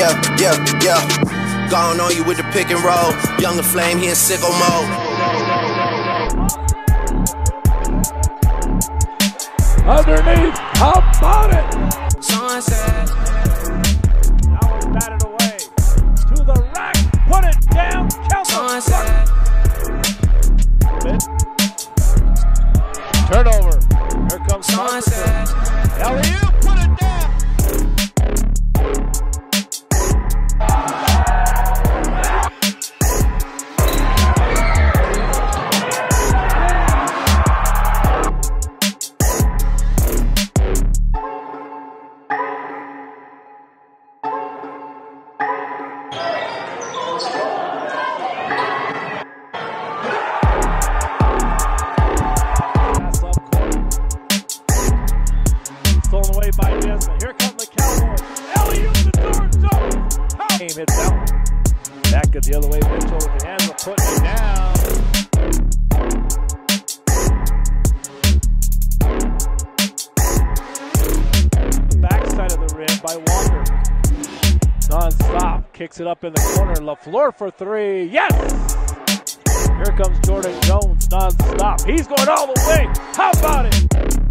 yeah. Gone on you with the pick and roll. Younger Flame, he in sicko mode. Underneath, how about it? Someone said. Now it's batted away. To the rack, put it down, count Someone the said. Turnover. Here comes Someone Carpenter. said. Alley-oop, put it down. Stolen away by Desmond. Here come the Cowboys. Alley-oop to George Jones. Game hits out. Back it the other way. Mitchell with the hands of putting it down. The backside of the rim by Walker. Non-stop. Kicks it up in the corner. LaFleur for three. Yes! Here comes Jordan Jones. Non-stop. He's going all the way. How about it?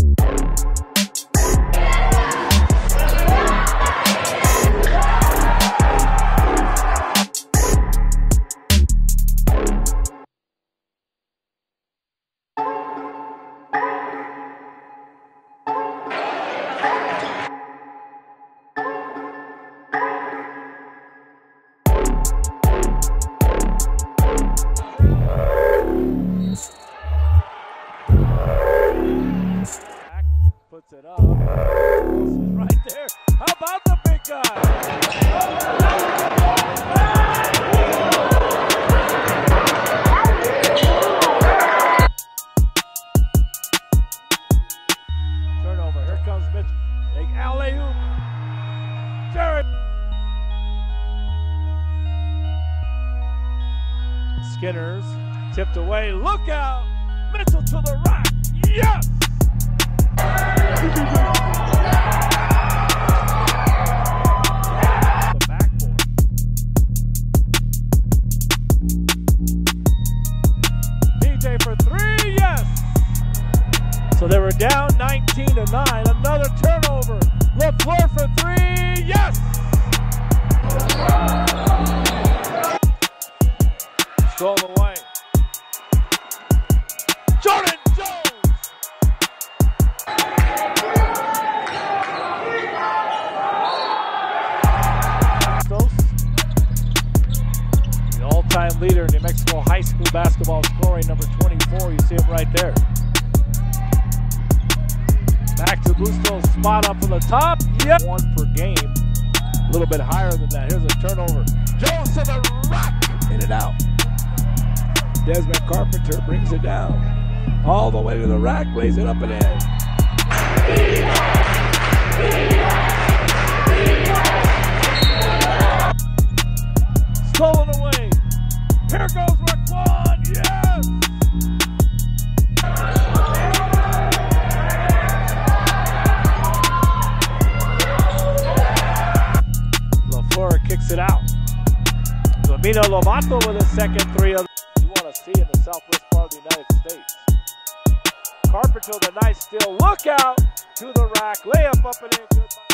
Puts it up. Wilson's right there. How about the big guy? Turnover. Here comes Mitch. Big alley-oop. Jared. Skinner's tipped away. Look out. Mitchell to the rack. Yes! The backboard. DJ for three, yes! So they were down 19-9. Another turnover. LaFleur for three, yes! Stolen away. Jordan Jones! The all-time leader in New Mexico high school basketball scoring, number 24. You see him right there. Back to Bustos, spot up on the top. Yep. One per game. A little bit higher than that. Here's a turnover. Jones to the rack. In and out. Desmond Carpenter brings it down. All the way to the rack, lays it up and in. Stolen away. Here goes Raquan. Yes! LaFleur kicks it out. Lamino Lovato with a second three of you want to see in the southwest part of the United States. Carpenter with a nice steal. Look out to the rack. Layup up and in. Goodbye.